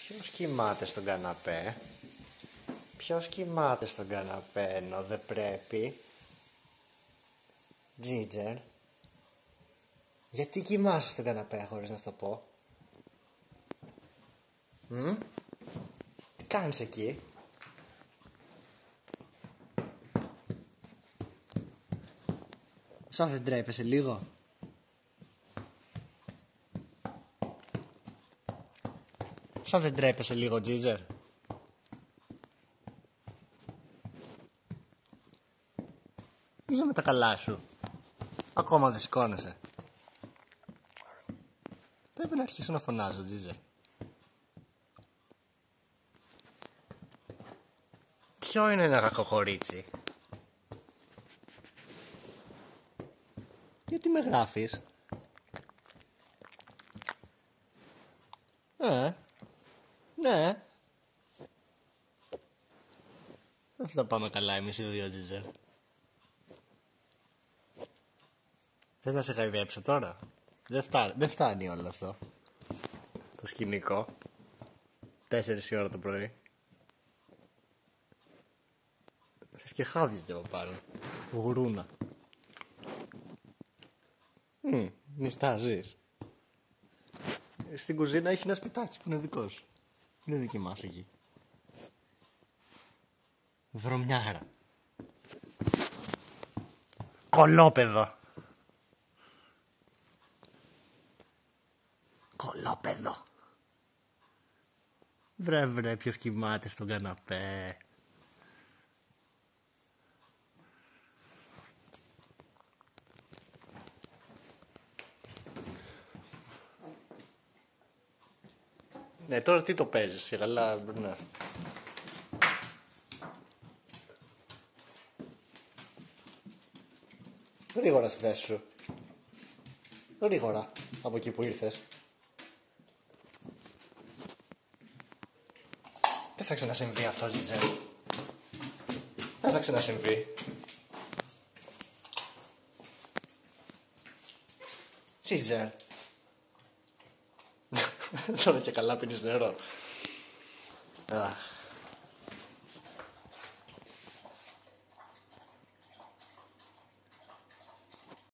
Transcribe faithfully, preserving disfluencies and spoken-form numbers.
Ποιος κοιμάται στον καναπέ? Ποιος κοιμάται στον καναπέ ενώ δεν πρέπει? Τζίτζερ, γιατί κοιμάσαι στον καναπέ χωρίς να σου το πω? Μ? Τι κάνεις εκεί? Σαν δεν τρέπεσαι λίγο? Σαν δεν τρέπεσαι λίγο, Τζίτζερ? Είσαι με τα καλά σου. Ακόμα δεν σηκώνεσαι. Πρέπει να αρχίσω να φωνάζω, Τζίτζερ. Ποιο είναι ένα κακό κορίτσι? Γιατί με γράφεις? Ε, ναι. Δεν θα πάμε καλά εμείς οι δύο, Τζίτζερ. Θες να σε χαϊδέψω τώρα? Δεν φτάνει, δεν φτάνει όλο αυτό. Το σκηνικό. Τέσσερις η ώρα το πρωί. Θες και χάβιζεται από πάνω. Γουρούνα. Μμ, νιστάζεις. Στην κουζίνα έχει ένα σπιτάκι που είναι δικό σου. Είναι δική μας εκεί. Βρωμιάρα. Κολόπεδο. Κολόπεδο. Βρε βρε, ποιος κοιμάται στον καναπέ? Ναι, τώρα τι το παίζεις, αλλά ναι. Γρήγορα στη θέση σου. Γρήγορα από εκεί που ήρθες. Δεν θα ξανασυμβεί αυτό, Τζίτζερ. Δεν θα ξανασυμβεί. Τζίτζερ. Τώρα και καλά πίνεις νερό. Αχ.